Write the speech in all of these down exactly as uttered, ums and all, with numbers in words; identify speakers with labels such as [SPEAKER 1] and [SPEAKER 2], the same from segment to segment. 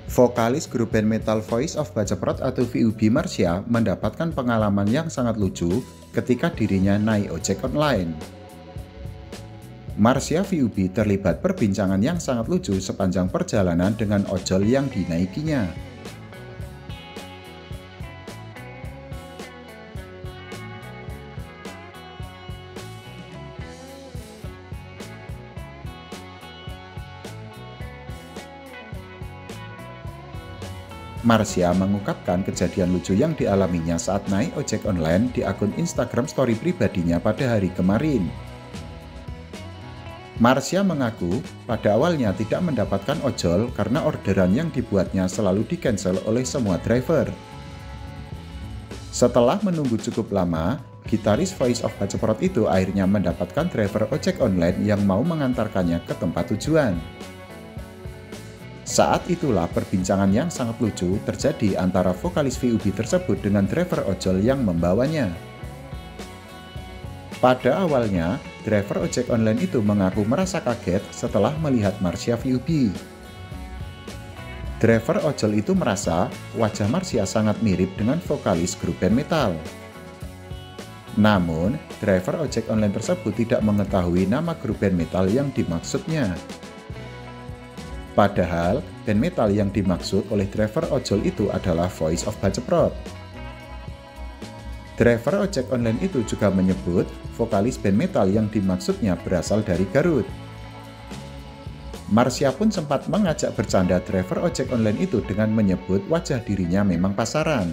[SPEAKER 1] Vokalis grup band metal Voice of Baceprot atau V U B Marsha mendapatkan pengalaman yang sangat lucu ketika dirinya naik ojek online. Marsha V U B terlibat perbincangan yang sangat lucu sepanjang perjalanan dengan ojol yang dinaikinya. Marsha mengungkapkan kejadian lucu yang dialaminya saat naik ojek online di akun Instagram story pribadinya pada hari kemarin. Marsha mengaku pada awalnya tidak mendapatkan ojol karena orderan yang dibuatnya selalu di-cancel oleh semua driver. Setelah menunggu cukup lama, gitaris Voice of Baceprot itu akhirnya mendapatkan driver ojek online yang mau mengantarkannya ke tempat tujuan. Saat itulah perbincangan yang sangat lucu terjadi antara vokalis V U B tersebut dengan driver ojol yang membawanya. Pada awalnya, driver ojek online itu mengaku merasa kaget setelah melihat Marsha V U B. Driver ojol itu merasa wajah Marsha sangat mirip dengan vokalis grup band metal. Namun, driver ojek online tersebut tidak mengetahui nama grup band metal yang dimaksudnya. Padahal, band metal yang dimaksud oleh driver ojol itu adalah Voice of Baceprot. Driver ojek online itu juga menyebut vokalis band metal yang dimaksudnya berasal dari Garut. Marsha pun sempat mengajak bercanda driver ojek online itu dengan menyebut wajah dirinya memang pasaran.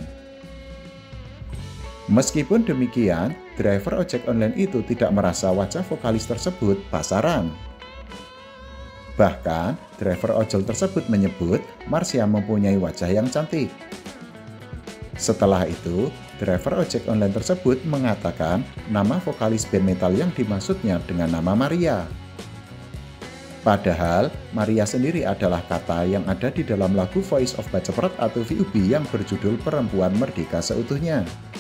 [SPEAKER 1] Meskipun demikian, driver ojek online itu tidak merasa wajah vokalis tersebut pasaran. Bahkan, driver ojol tersebut menyebut Marsha mempunyai wajah yang cantik. Setelah itu, driver ojek online tersebut mengatakan nama vokalis band metal yang dimaksudnya dengan nama Maria. Padahal, Maria sendiri adalah kata yang ada di dalam lagu Voice of Baceprot atau V U B yang berjudul Perempuan Merdeka Seutuhnya.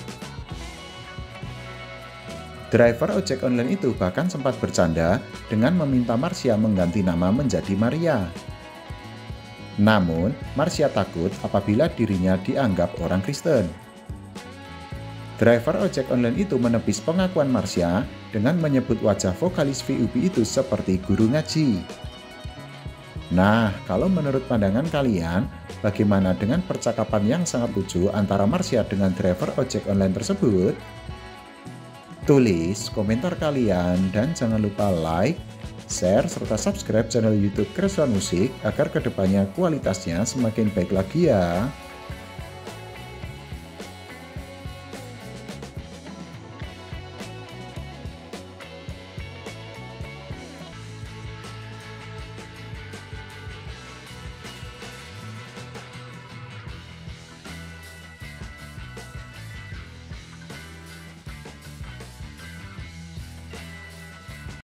[SPEAKER 1] Driver ojek online itu bahkan sempat bercanda dengan meminta Marsha mengganti nama menjadi Maria. Namun, Marsha takut apabila dirinya dianggap orang Kristen. Driver ojek online itu menepis pengakuan Marsha dengan menyebut wajah vokalis V U B itu seperti guru ngaji. Nah, kalau menurut pandangan kalian, bagaimana dengan percakapan yang sangat lucu antara Marsha dengan driver ojek online tersebut? Tulis komentar kalian dan jangan lupa like, share, serta subscribe channel YouTube Keresuhan Musik agar kedepannya kualitasnya semakin baik lagi ya.